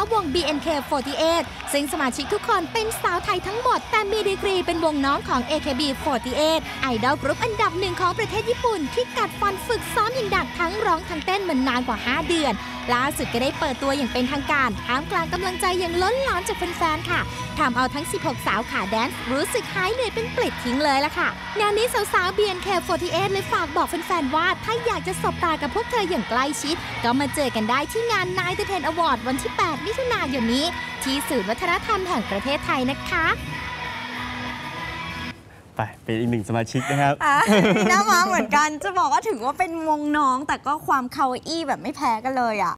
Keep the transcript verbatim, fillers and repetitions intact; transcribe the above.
าววง บี เอ็น เค โฟร์ตี้เอท ซึ่งสมาชิกทุกคนเป็นสาวไทยทั้งหมดแต่มีดีกรีเป็นวงน้องของ เอ เค บี โฟร์ตี้เอท ไอดอลกรุ๊ปอันดับหนึ่งของประเทศญี่ปุ่นที่กัดฟันฝึกซ้อมอย่างหนักทั้งร้องทั้งเต้นมานานกว่าห้าเดือนล่าสุดก็ได้เปิดตัวอย่างเป็นทางการท่ามกลางกำลังใจอย่างล้นหลามจากแฟนๆค่ะทำเอาทั้งสิบหกสาวขาแดนซ์รู้สึกหายเหนื่อยเป็นปลิดทิ้งเลยล่ะค่ะงานนี้สาวๆ บี เอ็น เค โฟร์ตี้เอท เลยฝากบอกแฟนๆว่าถ้าอยากจะสบตากับพวกเธออย่างใกล้ชิดก็มาเจอกันได้ที่งาน ไนน์ เทน Award วันที่ แปด มิถุนายนนี้ที่ศูนย์วัฒนธรรมแห่งประเทศไทยนะคะไปเป็นอีกหนึ่งสมาชิกนะครับน่ามาเหมือนกันจะบอกว่าถึงว่าเป็นวงน้องแต่ก็ความคาวาอี้แบบไม่แพ้กันเลยอ่ะ